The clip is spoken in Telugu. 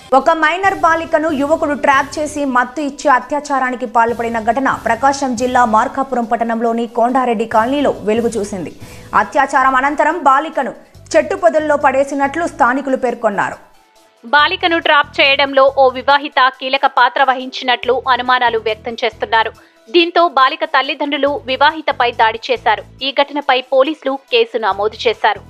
ఒక మైనర్ బాలికను యువకుడు ట్రాప్ చేసి మత్తు ఇచ్చి అత్యాచారానికి పాల్పడిన ఘటన ప్రకాశం జిల్లా మార్కాపురం పట్టణంలోని కొండారెడ్డి కాలనీలో వెలుగు చూసింది. అత్యాచారం అనంతరం బాలికను చెట్టు పొదల్లో పడేసినట్లు స్థానికులు పేర్కొన్నారు. బాలికను ట్రాప్ చేయడంలో ఓ వివాహిత కీలక పాత్ర వహించినట్లు అనుమానాలు వ్యక్తం చేస్తున్నారు. దీంతో బాలిక తల్లిదండ్రులు వివాహితపై దాడి చేశారు. ఈ ఘటనపై పోలీసులు కేసు నమోదు చేశారు.